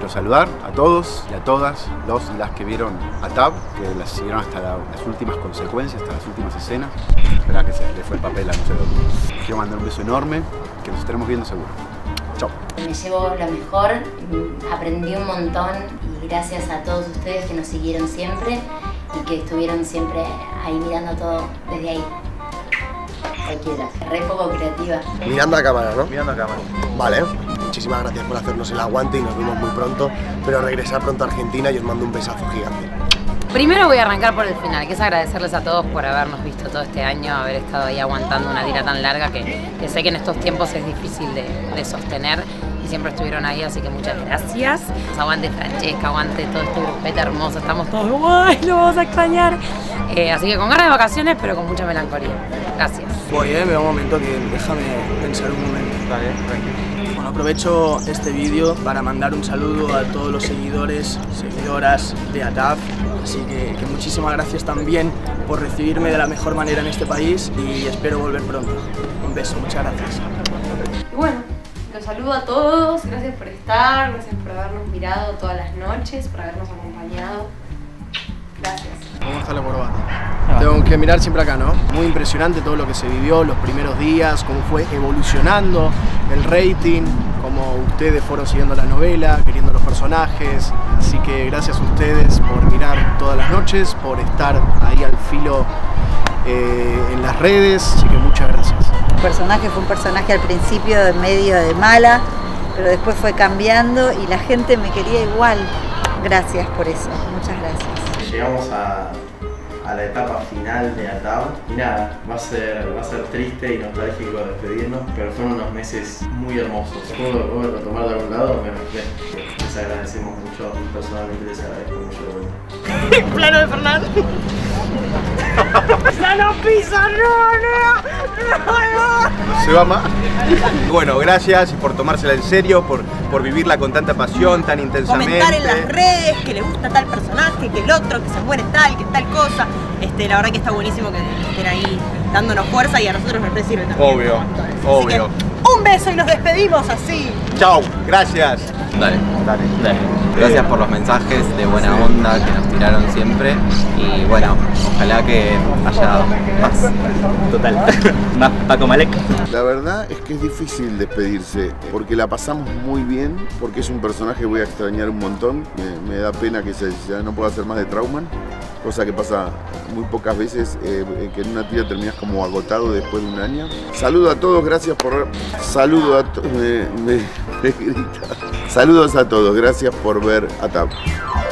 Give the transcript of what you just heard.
quiero saludar a todos y a todas los y las que vieron ATAV, que las siguieron hasta las últimas consecuencias, hasta las últimas escenas. Esperá que se le fue el papel a no sé dónde. Quiero mandar un beso enorme, que nos estaremos viendo seguro. Chao. Me llevo lo mejor, aprendí un montón y gracias a todos ustedes que nos siguieron siempre y que estuvieron siempre ahí mirando todo desde ahí. Cualquiera, re poco creativa. Mirando a cámara, ¿no? Mirando a cámara. Vale, muchísimas gracias por hacernos el aguante y nos vemos muy pronto, pero regresar pronto a Argentina y os mando un besazo gigante. Primero voy a arrancar por el final, que es agradecerles a todos por habernos visto todo este año, haber estado ahí aguantando una tira tan larga que sé que en estos tiempos es difícil de sostener y siempre estuvieron ahí, así que muchas gracias. Aguante Francesca, aguante todo este grupete hermoso, estamos todos guay, lo vamos a extrañar. Así que con ganas de vacaciones, pero con mucha melancolía. Gracias. Voy, me da un momento que déjame pensar un momento. Dale, tranquilo. Bueno, aprovecho este vídeo para mandar un saludo a todos los seguidores, seguidoras de ATAV. Así que muchísimas gracias también por recibirme de la mejor manera en este país y espero volver pronto. Un beso, muchas gracias. Y bueno, los saludo a todos, gracias por estar, gracias por habernos mirado todas las noches, por habernos acompañado. Gracias. ¿Cómo está la corbata? Tengo que mirar siempre acá, ¿no? Muy impresionante todo lo que se vivió, los primeros días, cómo fue evolucionando el rating, cómo ustedes fueron siguiendo la novela, queriendo los personajes. Así que gracias a ustedes por mirar todas las noches, por estar ahí al filo en las redes, así que muchas gracias. El personaje fue un personaje al principio de medio de mala, pero después fue cambiando y la gente me quería igual. Gracias por eso, muchas gracias. Llegamos a la etapa final de ATAV y nada, va a ser triste y nostálgico despedirnos, pero fueron unos meses muy hermosos. ¿Puedo retomar de algún lado? Les agradecemos mucho, personalmente les agradezco mucho de vuelta. Plano de Fernando. ¡No pisa! Se va más. Bueno, gracias por tomársela en serio, por vivirla con tanta pasión, tan intensamente. Comentar en las redes que le gusta tal personaje, que el otro, que se muere tal, que tal cosa. La verdad que está buenísimo que estén ahí dándonos fuerza y a nosotros nos sirve también. Obvio, Así que, un beso y nos despedimos así. Chao, gracias. Dale. Gracias por los mensajes de buena onda que nos tiraron siempre y bueno, ojalá que haya más. Total. Más Paco Malek. La verdad es que es difícil despedirse porque la pasamos muy bien, porque es un personaje que voy a extrañar un montón. Me da pena que ya no pueda hacer más de Trauman, cosa que pasa muy pocas veces, que en una tira terminas como agotado después de un año. Saludo a todos, gracias por... Saludo a todos, me grita. Saludos a todos, gracias por ver ATAV.